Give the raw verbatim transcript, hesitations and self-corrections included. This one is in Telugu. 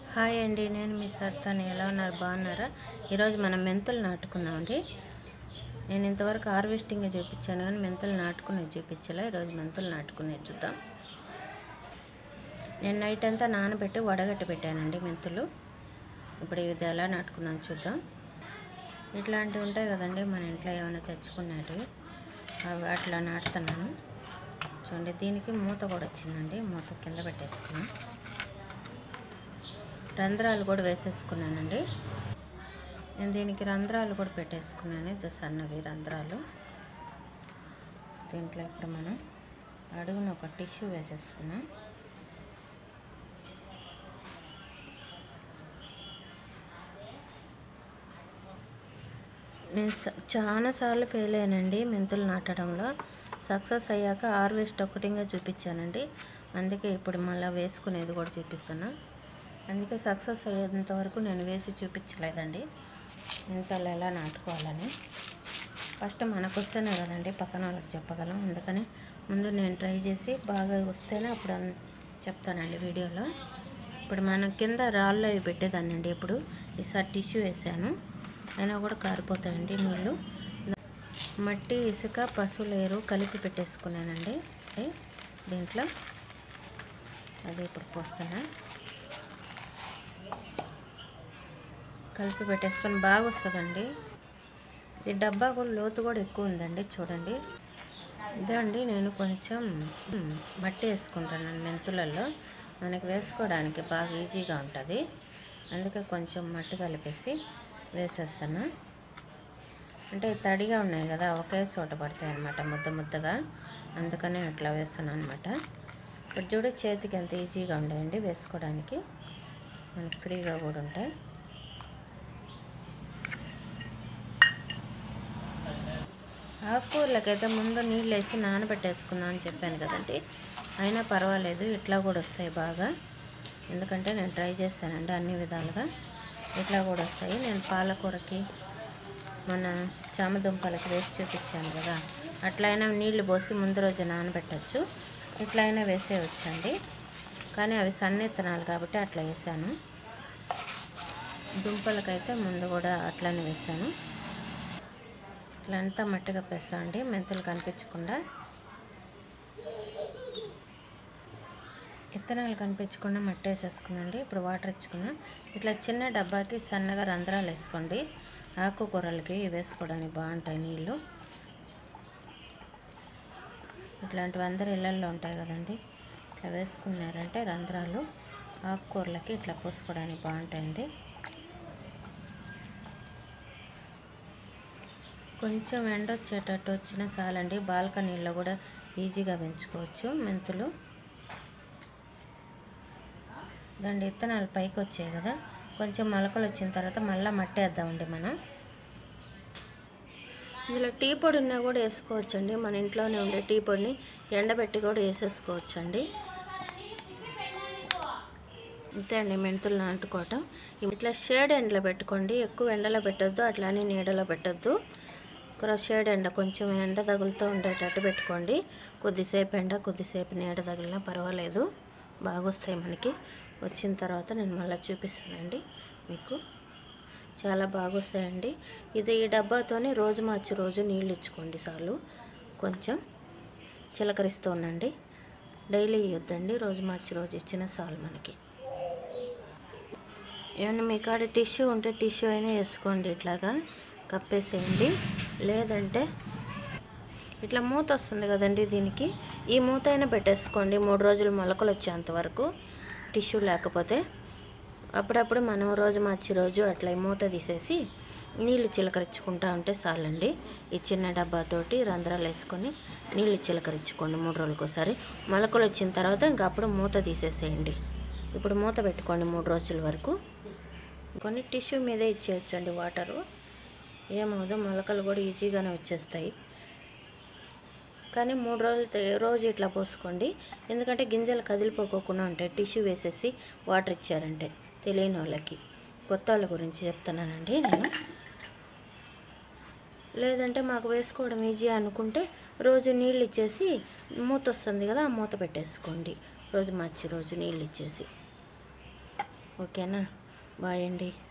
హాయ్ అండి, నేను మీ సర్తాని. ఎలా ఉన్నారు? బాగున్నారా? ఈరోజు మనం మెంతులు నాటుకున్నామండి. నేను ఇంతవరకు హార్వెస్టింగ్ చూపించాను కానీ మెంతులు నాటుకునేది చూపించలే. ఈరోజు మెంతులు నాటుకునేది చూద్దాం. నేను నైట్ అంతా నానబెట్టి వడగట్టి పెట్టానండి మెంతులు. ఇప్పుడు ఇది ఎలా నాటుకున్నాను చూద్దాం. ఇట్లాంటివి ఉంటాయి కదండి మన ఇంట్లో ఏమైనా తెచ్చుకునేటివి, అవి అట్లా నాటుతున్నాను. చూడండి, దీనికి మూత కూడా వచ్చిందండి. మూత కింద పెట్టేసుకున్నాను. రంధ్రాలు కూడా వేసేసుకున్నానండి. నేను దీనికి రంధ్రాలు కూడా పెట్టేసుకున్నాను. ఇది సన్నవి రంధ్రాలు. దీంట్లో ఇప్పుడు మనం అడుగున ఒక టిష్యూ వేసేసుకున్నాం. నేను చాలాసార్లు ఫెయిల్ అయ్యానండి మెంతులు నాటడంలో. సక్సెస్ అయ్యాక హార్వెస్ట్ ఒకటిగా చూపించానండి. అందుకే ఇప్పుడు మళ్ళీ వేసుకునేది కూడా చూపిస్తున్నా. అందుకే సక్సెస్ అయ్యేంత వరకు నేను వేసి చూపించలేదండి మెంతులు ఎలా నాటుకోవాలని. ఫస్ట్ మనకు వస్తేనే కదండి పక్కన వాళ్ళకి చెప్పగలం. అందుకని ముందు నేను ట్రై చేసి బాగా వస్తేనే అప్పుడు చెప్తానండి వీడియోలో. ఇప్పుడు మనం కింద రాళ్ళు అవి పెట్టేదాన్నండి. ఇప్పుడు ఈసారి టిష్యూ వేసాను, అయినా కూడా కారిపోతాయండి నీళ్ళు. మట్టి, ఇసుక, పశువులేరు కలిపి పెట్టేసుకున్నానండి దీంట్లో. అది ఇప్పుడు పోస్తాను. కలిపి పెట్టేసుకొని బాగా వస్తుందండి. ఈ డబ్బా కూడా లోతు కూడా ఎక్కువ ఉందండి. చూడండి, ఇదే అండి. నేను కొంచెం మట్టి వేసుకుంటాను మెంతులలో. మనకి వేసుకోవడానికి బాగా ఈజీగా ఉంటుంది. అందుకే కొంచెం మట్టి కలిపేసి వేసేస్తాను. అంటే తడిగా ఉన్నాయి కదా, ఒకే చోట పడతాయి అన్నమాట, ముద్ద ముద్దగా. అందుకనే అట్లా వేస్తాను అనమాట. ఇప్పుడు చూడు, చేతికి ఎంత ఈజీగా ఉండేయండి వేసుకోవడానికి. మనకి ఫ్రీగా కూడా ఉంటాయి. ఆకుకూరలకైతే ముందు నీళ్ళు వేసి నానబెట్టేసుకున్నాను అని చెప్పాను కదండి. అయినా పర్వాలేదు, ఇట్లా కూడా వస్తాయి బాగా. ఎందుకంటే నేను ట్రై చేశానండి అన్ని విధాలుగా. ఇట్లా కూడా వస్తాయి. నేను పాలకూరకి, మన చామదుంపలకి వేసి చూపించాను కదా, అట్లయినా నీళ్లు పోసి ముందు రోజు నానబెట్టచ్చు. ఇట్లయినా వేసేయచ్చండి. కానీ అవి సన్నెత్తనాలు కాబట్టి అట్లా వేసాను. దుంపలకైతే ముందు కూడా అట్లానే వేసాను. ఇట్లా అంతా మట్టి కప్పేస్తామండి, మెంతులు కనిపించకుండా. విత్తనాలు కనిపించకుండా మట్టి వేసేసుకుందండి. ఇప్పుడు వాటర్ ఇచ్చుకున్నాం. ఇట్లా చిన్న డబ్బాకి సన్నగా రంధ్రాలు వేసుకోండి. ఆకుకూరలకి వేసుకోవడానికి బాగుంటాయి నీళ్ళు. ఇట్లాంటివి అందరు ఇళ్ళల్లో ఉంటాయి కదండి. ఇట్లా వేసుకున్నారంటే రంధ్రాలు ఆకుకూరలకి ఇట్లా పోసుకోవడానికి బాగుంటాయండి. కొంచెం ఎండ వచ్చేటట్టు వచ్చినా చాలండి. బాల్కనీలో కూడా ఈజీగా పెంచుకోవచ్చు మెంతులు. దాని విత్తనాలు పైకి వచ్చాయి కదా, కొంచెం మొలకలు వచ్చిన తర్వాత మళ్ళీ మట్టి వేద్దామండి మనం. ఇందులో టీ పొడి ఉన్నా కూడా వేసుకోవచ్చండి. మన ఇంట్లోనే ఉండే టీ పొడిని ఎండబెట్టి కూడా వేసేసుకోవచ్చండి. అంతే అండి మెంతులు నాటుకోవటం. ఇట్లా షేడ్ ఎండలో పెట్టుకోండి. ఎక్కువ ఎండలో పెట్టద్దు, అట్లానే నీడలో పెట్టద్దు. షేడ్ ఎండ, కొంచెం ఎండ తగులుతూ ఉండేటట్టు పెట్టుకోండి. కొద్దిసేపు ఎండ, కొద్దిసేపు నీడ తగిలినా పర్వాలేదు, బాగా వస్తాయి మనకి. వచ్చిన తర్వాత నేను మళ్ళీ చూపిస్తానండి మీకు. చాలా బాగా వస్తాయండి. ఇది ఈ డబ్బాతోనే రోజు మార్చి రోజు నీళ్ళు ఇచ్చుకోండి చాలు. కొంచెం చిలకరిస్తూ ఉండండి. డైలీ ఇవ్వద్దండి, రోజు మార్చి రోజు ఇచ్చిన చాలు మనకి. ఏమన్నా మీ కాడ టిష్యూ ఉంటే టిష్యూ అయినా వేసుకోండి, ఇట్లాగా కప్పేసేయండి. లేదంటే ఇట్లా మూత వస్తుంది కదండి, దీనికి ఈ మూత అయినా పెట్టేసుకోండి మూడు రోజులు మొలకలు వచ్చేంత వరకు. టిష్యూ లేకపోతే అప్పుడప్పుడు మనం రోజు మార్చి రోజు అట్లా మూత తీసేసి నీళ్ళు చిలకరించుకుంటూ ఉంటే చాలండి. ఈ చిన్న డబ్బాతోటి రంధ్రాలు వేసుకొని నీళ్ళు చిలకరించుకోండి మూడు రోజులకు ఒకసారి. మొలకలు వచ్చిన తర్వాత ఇంకా అప్పుడు మూత తీసేసేయండి. ఇప్పుడు మూత పెట్టుకోండి మూడు రోజుల వరకు. కొన్ని టిష్యూ మీదే ఇచ్చేయచ్చండి వాటరు, ఏమవుదో మొలకలు కూడా ఈజీగానే వచ్చేస్తాయి. కానీ మూడు రోజులు రోజు ఇట్లా పోసుకోండి. ఎందుకంటే గింజలు కదిలిపోకోకుండా ఉంటాయి టిష్యూ వేసేసి వాటర్ ఇచ్చారంటే. తెలియని వాళ్ళకి, కొత్త వాళ్ళ గురించి చెప్తున్నానండి నేను. లేదంటే మాకు వేసుకోవడం ఈజీ అనుకుంటే రోజు నీళ్ళు ఇచ్చేసి మూత వస్తుంది కదా, ఆ మూత పెట్టేసుకోండి రోజు మార్చి రోజు నీళ్ళు ఇచ్చేసి. ఓకేనా? బాయ్ అండి.